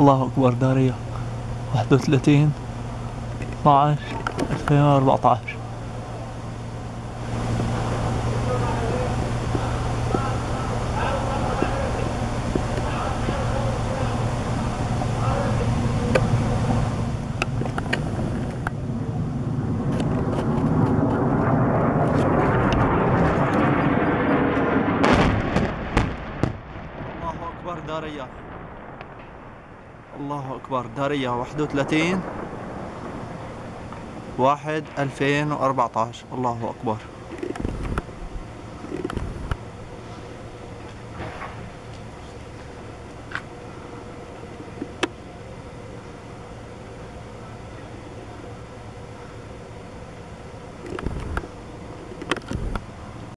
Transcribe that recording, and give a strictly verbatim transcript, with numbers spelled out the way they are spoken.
الله أكبر. دارية واحد وثلاثين اثناعش ألفين وأربعتاش. الله أكبر. دارية الله أكبر. دارية واحد وثلاثين واحد ألفين وأربعتاش. الله أكبر.